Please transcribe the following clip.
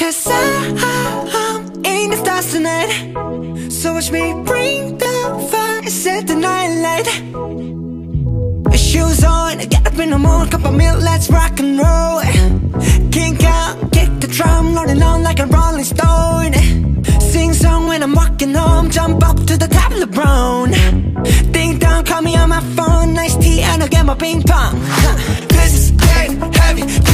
Cause I'm in the stars tonight. So watch me bring the fire and set the night light. Shoes on, get up in the morning, cup of milk, let's rock and roll. Kink out, kick the drum, rolling on like a rolling stone. Sing song when I'm walking home, jump up to the top of the brown. Ding dong, call me on my phone, nice tea and I'll get my ping pong. This is getting heavy.